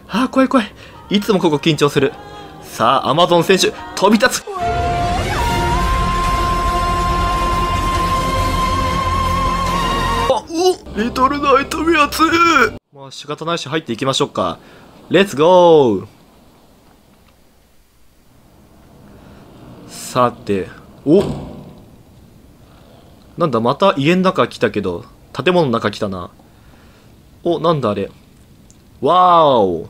ああ、怖い怖い。いつもここ緊張する。さあ、アマゾン選手、飛び立つ。リトルナイトメア2。まあ仕方ないし入っていきましょうか。レッツゴー。さて、なんだ、また家の中来たけど、建物の中来たな。なんだあれ。わーお。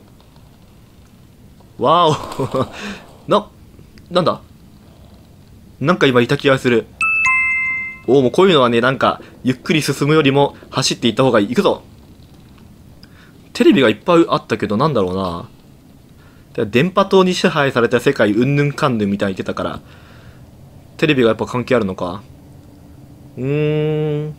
わーお。なんだなんか今いた気がする。もうこういうのはね、なんか、ゆっくり進むよりも走っていった方がいい。行くぞ。テレビがいっぱいあったけど、なんだろうな。電波塔に支配された世界、うんぬんかんぬんみたいに言ってたから、テレビがやっぱ関係あるのか。ふーん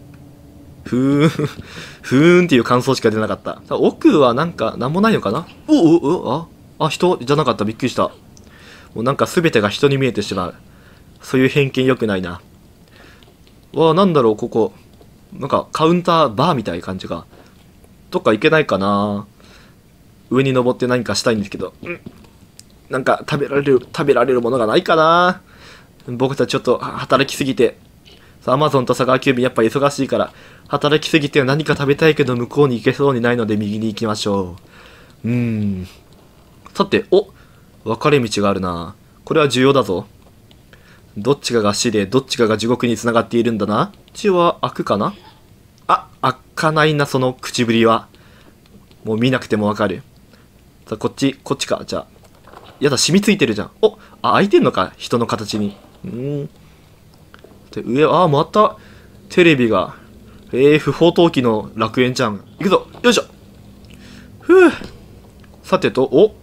っていう感想しか出なかった。奥はなんか、なんもないのかな。人じゃなかった。びっくりした。もうなんか全てが人に見えてしまう。そういう偏見良くないな。なんだろう、ここ。なんか、カウンター、バーみたいな感じが。どっか行けないかな。上に登って何かしたいんですけど。なんか、食べられるものがないかな。僕たちちょっと働きすぎて。アマゾンと佐川急便やっぱ忙しいから、働きすぎて何か食べたいけど向こうに行けそうにないので右に行きましょう。さて、分かれ道があるな。これは重要だぞ。どっちかが死で、どっちかが地獄に繋がっているんだな。血は開くかな。開かないな、その口ぶりは。もう見なくてもわかる。さあ、こっちか。じゃあ。やだ、染みついてるじゃん。開いてんのか、人の形に。で、上、また、テレビが。不法投棄の楽園じゃん。行くぞ。よいしょ。さてと、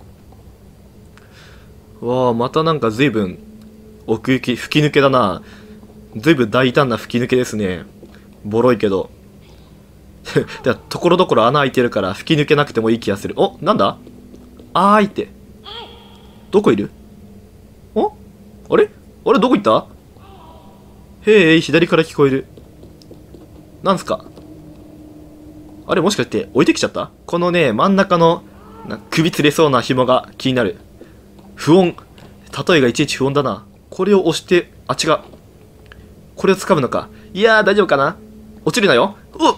またなんか随分、奥行き、吹き抜けだな。随分大胆な吹き抜けですね。ボロいけど。ところどころ穴開いてるから吹き抜けなくてもいい気がする。なんだって。どこいる？あれどこ行った？左から聞こえる。なんすか？あれもしかして置いてきちゃった？このね、真ん中の首つれそうな紐が気になる。不穏。例えがいちいち不穏だな。これを押して、違う。これを掴むのか。いやー、大丈夫かな？落ちるなよ。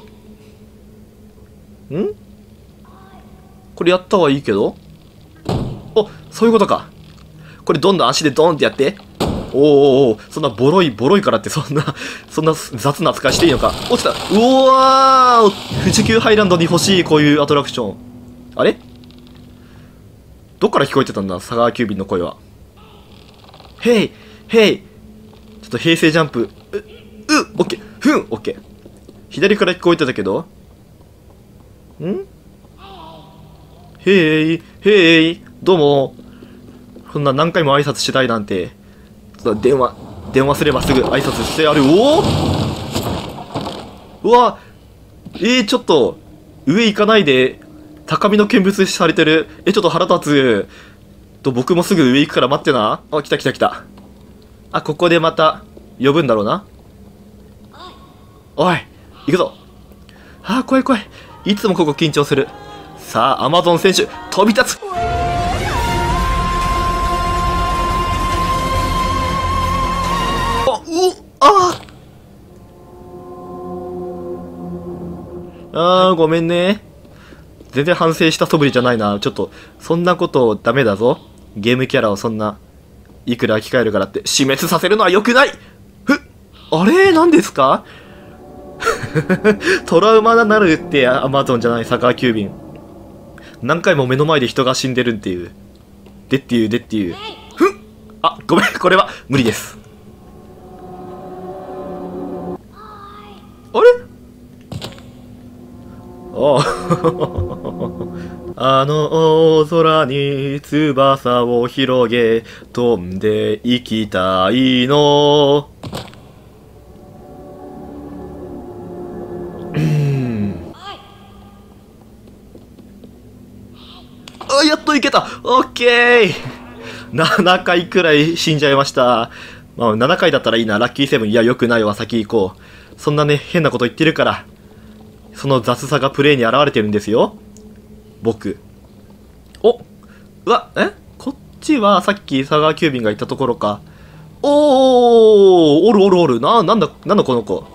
これやったはいいけど。そういうことか。これどんどん足でドーンってやって。そんなボロいからってそんな雑な扱いしていいのか。落ちた。富士急ハイランドに欲しいこういうアトラクション。あれどっから聞こえてたんだ、佐川急便の声は。ヘイちょっと平成ジャンプ。オッケー。オッケー。左から聞こえてたけど。ヘイどうも。そんな何回も挨拶したいなんて。電話すればすぐ挨拶してやる。ちょっと、上行かないで、高みの見物されてる。ちょっと腹立つ。僕もすぐ上行くから待ってな。来た。ここでまた、呼ぶんだろうな。おい、行くぞ。怖い。いつもここ緊張する。さあ、アマゾン選手、飛び立つ。ごめんね。全然反省した素振りじゃないな。ちょっと、そんなことダメだぞ。ゲームキャラをそんな、いくら生き返るからって死滅させるのは良くない。あれ何ですか？トラウマになるってアマゾンじゃない、佐川急便。何回も目の前で人が死んでるっていう。でっていう。ごめん、これは無理です。あれあの大空に翼を広げ飛んで行きたいの。やっと行けた。オッケー。7回くらい死んじゃいました。7回だったらいいな。ラッキーセブン。いや、よくないわ。先行こう。そんなね、変なこと言ってるから。その雑さがプレイに現れてるんですよ。僕。 お、うわ、こっちはさっき佐川急便が行ったところか。おるおるおる。なんだこの子。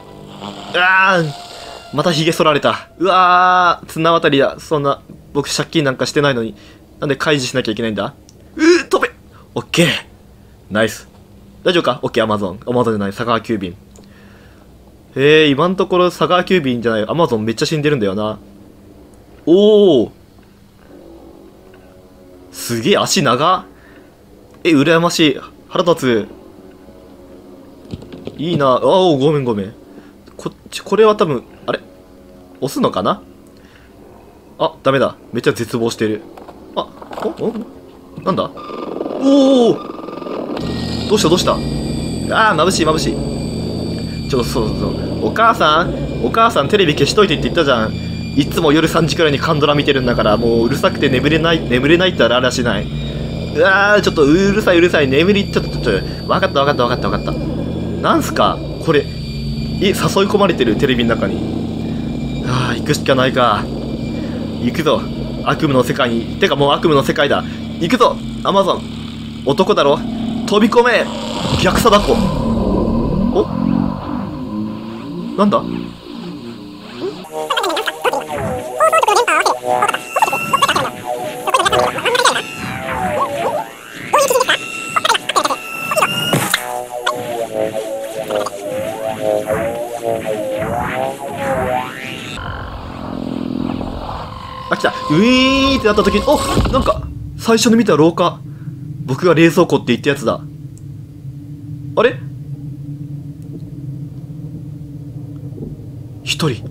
また髭剃られた。うわー、綱渡りだ。そんな、僕借金なんかしてないのに。なんで開示しなきゃいけないんだ。飛べ。オッケー。ナイス。大丈夫か？オッケー、アマゾンじゃない、佐川急便。今のところ佐川急便じゃない、アマゾンめっちゃ死んでるんだよな。おー。すげえ、足長。羨ましい。腹立つ。いいな。ごめん。これは多分、あれ押すのかな。ダメだ。めっちゃ絶望してる。なんだ。おお、どうした眩しい。そう。お母さんテレビ消しといてって言ったじゃん。いつも夜3時くらいにカンドラ見てるんだから、もううるさくて眠れないってあらしない。ちょっとうるさい。眠り、ちょっと。わかった。なんすかこれ。誘い込まれてる、テレビの中に。行くしかないか。行くぞ。悪夢の世界に。てかもう悪夢の世界だ。行くぞアマゾン。男だろ、飛び込め。逆貞子。なんだ。来た。ウィーンってなった時に、なんか最初に見た廊下、僕が冷蔵庫って言ったやつだ。あれ、一人。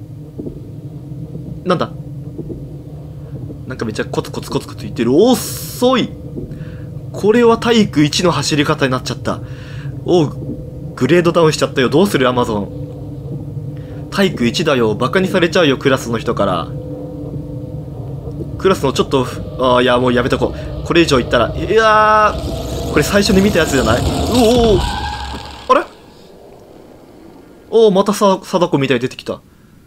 なんだ。なんかめっちゃコツコツ言ってる。遅い。これは体育1の走り方になっちゃった。グレードダウンしちゃったよ。どうするアマゾン。体育1だよ。バカにされちゃうよ、クラスの人から。クラスのちょっと、いや、もうやめとこう。これ以上言ったら、これ最初に見たやつじゃない？あれ？また貞子みたいに出てきた。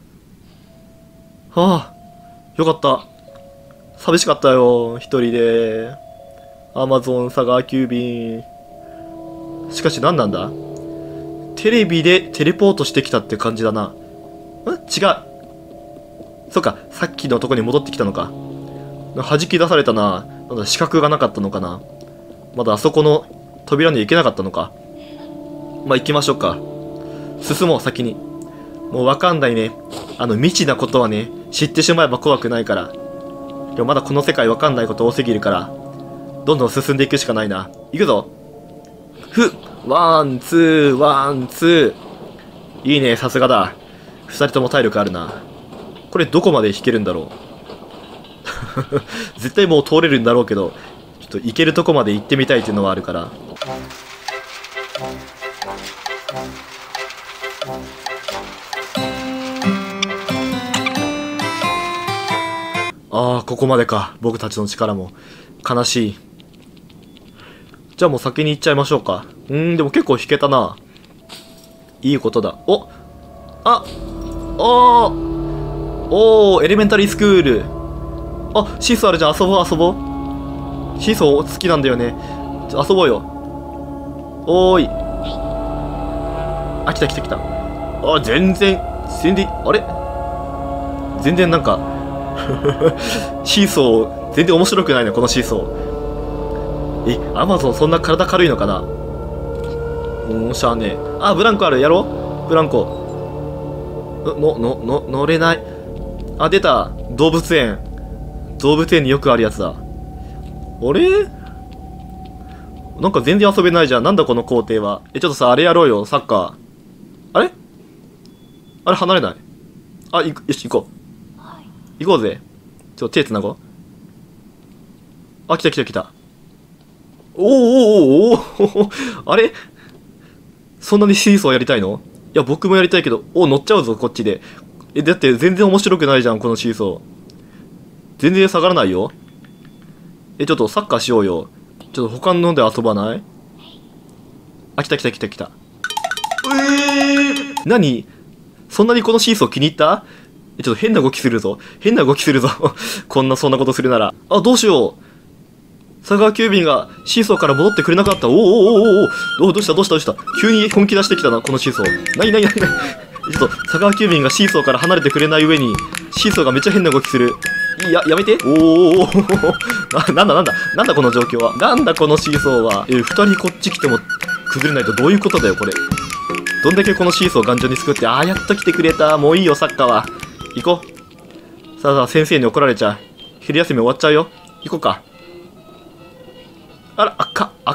よかった。寂しかったよ、一人で。アマゾン、佐川急便。しかし何なんだ？テレビでテレポートしてきたって感じだな。違う。そっか、さっきのとこに戻ってきたのか。弾き出されたな。なんだ、視覚がなかったのかな。まだあそこの扉に行けなかったのか。行きましょうか。進もう、先に。もうわかんないね。未知なことはね、知ってしまえば怖くないから。でもまだこの世界わかんないこと多すぎるから、どんどん進んでいくしかないな。行くぞ。ワン、ツー。いいね、さすがだ。二人とも体力あるな。これどこまで引けるんだろう。絶対もう通れるんだろうけど、ちょっと行けるとこまで行ってみたいっていうのはあるから。ここまでか。僕たちの力も。悲しい。じゃあもう先に行っちゃいましょうか。でも結構引けたな。いいことだ。エレメンタリースクール。シーソーあるじゃん。遊ぼう。シーソー好きなんだよね。遊ぼうよ。来た。全然、あれ全然なんか、シーソー、全然面白くないね、このシーソー。アマゾンそんな体軽いのかな。しゃあねえ。ブランコある。やろうブランコ。乗れない。出た。動物園によくあるやつだ。あれなんか全然遊べないじゃん。なんだこの工程は。ちょっとさ、あれやろうよ、サッカー。あれ離れない。よし、行こう。行こうぜ。ちょっと手つなごう。来た。あれそんなにシーソーやりたいの？いや、僕もやりたいけど、乗っちゃうぞ、こっちで。だって全然面白くないじゃん、このシーソー。全然下がらないよ。ちょっとサッカーしようよ。ちょっと他ので遊ばない？来た。何？そんなにこのシーソー気に入った？ ちょっと変な動きするぞ。変な動きするぞ。そんなことするなら。あ、どうしよう。佐川急便がシーソーから戻ってくれなかった。どうした急に本気出してきたな、このシーソー。なにちょっと、佐川急便がシーソーから離れてくれない上に、シーソーがめっちゃ変な動きする。やめて。なんだこの状況は。なんだこのシーソーは。二人こっち来ても崩れないとどういうことだよ、これ。どんだけこのシーソーを頑丈に作って、やっと来てくれた。もういいよ、サッカーは。行こう。さあ、先生に怒られちゃう。昼休み終わっちゃうよ。行こうか。あら、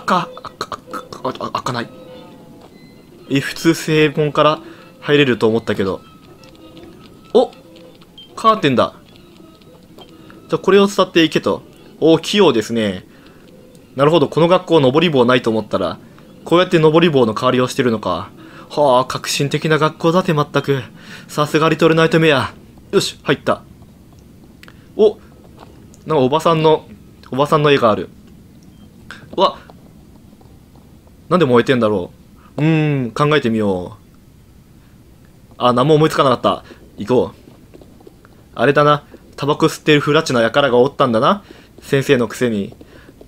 開かない。普通正門から入れると思ったけど。お、カーテンだ。じゃあこれを伝っていけと。器用ですね。なるほど、この学校登り棒ないと思ったら、こうやって登り棒の代わりをしてるのか。はあ、革新的な学校だってまったく。さすがリトルナイトメア。よし、入った。なんかおばさんの絵がある。うわ、なんで燃えてんだろう。考えてみよう。何も思いつかなかった。行こう。あれだな。タバコ吸ってるフラチな輩がおったんだな。先生のくせに。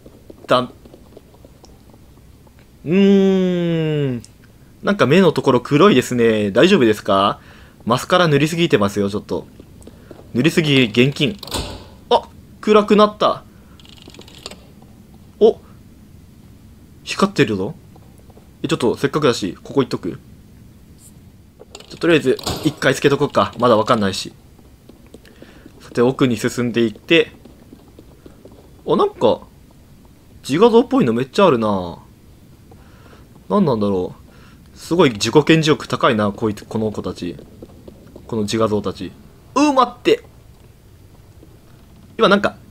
なんか目のところ黒いですね。大丈夫ですか？マスカラ塗りすぎてますよ、ちょっと。塗りすぎ厳禁。暗くなった。光ってるぞ。ちょっとせっかくだし、ここ行っとく。とりあえず、一回つけとこっか。まだわかんないし。さて、奥に進んでいって。なんか、自画像っぽいのめっちゃあるな。なんなんだろう。すごい自己顕示欲高いな、この子たち。この自画像たち。待って。今なんか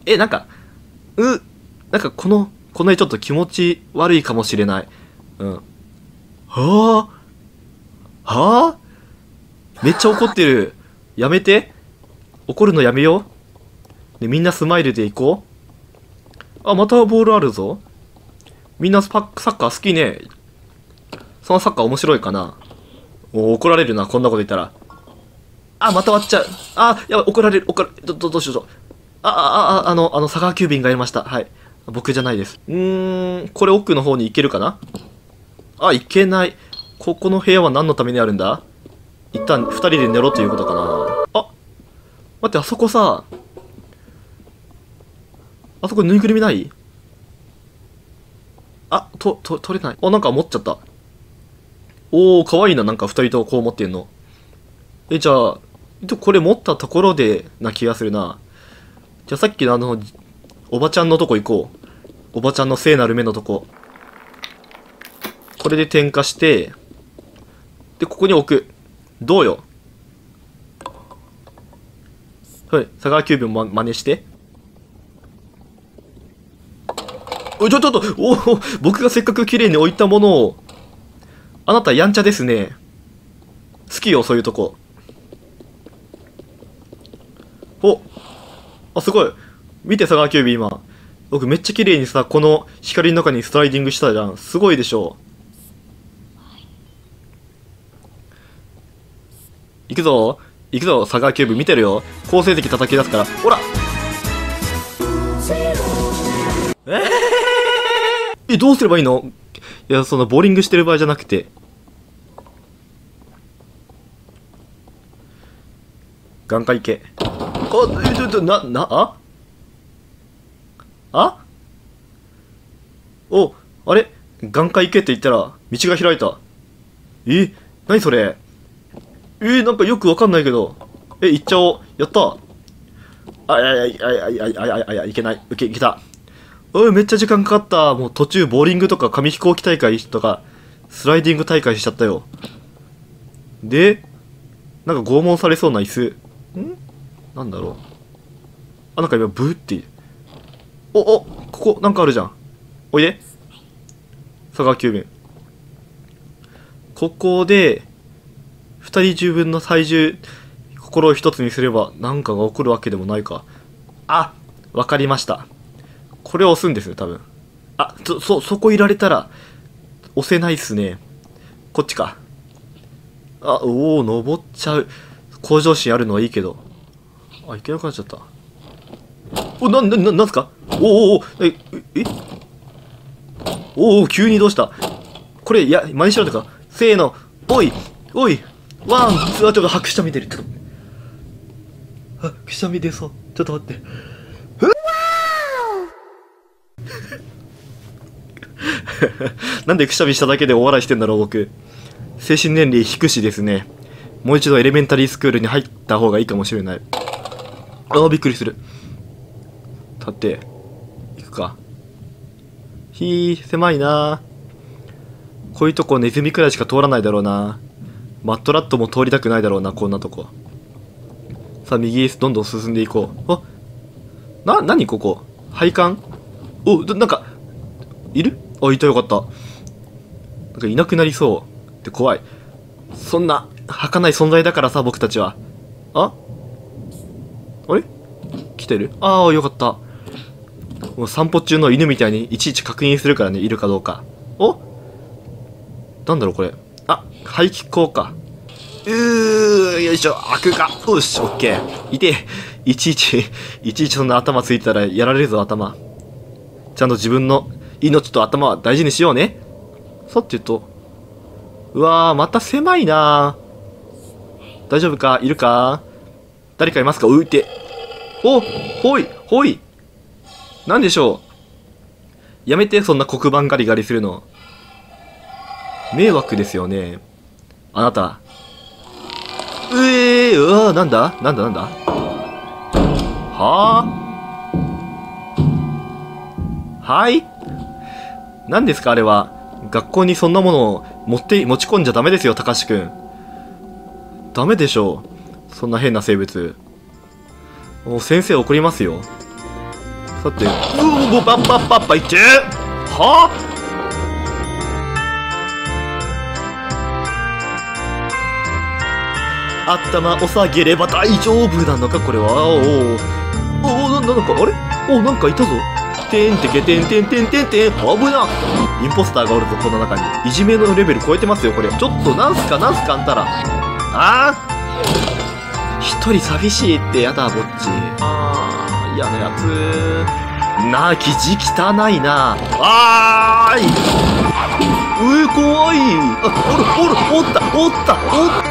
この絵ちょっと気持ち悪いかもしれない。はあめっちゃ怒ってる。やめて。怒るのやめよう。で、みんなスマイルで行こう。またボールあるぞ。みんなサッカー好きね。そのサッカー面白いかな。怒られるな、こんなこと言ったら。また割っちゃう。やばい、怒られる。どうしよう。佐川急便がいました。はい。僕じゃないです。これ奥の方に行けるかな？行けない。ここの部屋は何のためにあるんだ？一旦二人で寝ろということかな。待って、あそこさ、あそこぬいぐるみない？取れない。なんか持っちゃった。かわいいな、なんか二人とこう持ってんの。じゃあ、これ持ったところでな気がするな。じゃあさっきのおばちゃんのとこ行こう。おばちゃんの聖なる目のとこ。これで点火して、で、ここに置く。どうよ。はい、佐川急便も真似して。ちょっと、僕がせっかく綺麗に置いたものを、あなたやんちゃですね。好きよ、そういうとこ。すごい。見て、佐川急便今。僕めっちゃ綺麗にさ、この光の中にスライディングしたじゃん。すごいでしょ。行くぞ、佐川急便見てるよ。好成績叩き出すから。ほらどうすればいいの？いや、そのボーリングしてる場合じゃなくて。眼科行け。あれ眼科行けって言ったら、道が開いた。何それ？なんかよくわかんないけど。行っちゃおう。やった。いけない。いけた。めっちゃ時間かかった。もう途中ボーリングとか紙飛行機大会とか、スライディング大会しちゃったよ。で、なんか拷問されそうな椅子。なんだろう。なんか今ブーって。ここなんかあるじゃん。おいで。佐川急便。ここで、二人十分の最重、心を一つにすれば何かが起こるわけでもないか。わかりました。これを押すんですね、多分。そこいられたら、押せないっすね。こっちか。登っちゃう。向上心あるのはいいけど。 あ、いけなくなっちゃった。なんすか？おお、おお、急にどうした？これ、真似しろってか？せーの、おい、ワン、ツー、ちょっとくしゃみ出る。ちょっと。くしゃみ出そう。ちょっと待って。なんでくしゃみしただけでお笑いしてんだろう、僕。精神年齢低しですね。もう一度エレメンタリースクールに入った方がいいかもしれない。びっくりする。立って、行くか。狭いな。こういうとこネズミくらいしか通らないだろうな。マットラットも通りたくないだろうな、こんなとこ。さあ、右へどんどん進んでいこう。何ここ？配管？なんか、いる？いた、よかった。なんかいなくなりそうって怖い。そんな、儚い存在だからさ、僕たちは。あれ来てる？よかった。もう散歩中の犬みたいにいちいち確認するからね、いるかどうか。なんだろうこれ。排気口か。よいしょ、開くか。よし、オッケー。いちいちそんな頭ついたらやられるぞ、頭。ちゃんと自分の命と頭は大事にしようね。さてと。うわー、また狭いなー。大丈夫か？いるか？誰かいますか？浮いて。ほい。なんでしょう。やめて、そんな黒板ガリガリするの。迷惑ですよね。あなた。なんだはい？何ですかあれは。学校にそんなものを持ち込んじゃダメですよ、たかしくん。ダメでしょう。そんな変な生物。もう先生怒りますよ。さて、バッパいって頭を下げれば大丈夫なのかこれは。なんかあれ？なんかいたぞ。てんてけてんてんてんてんてん。危な。インポスターがおるぞ、この中に。いじめのレベル超えてますよ、これ。ちょっと、なんすかあんたら。一人寂しいって。やだ、ぼっち。嫌なやつ。生地汚いな。怖い。おった。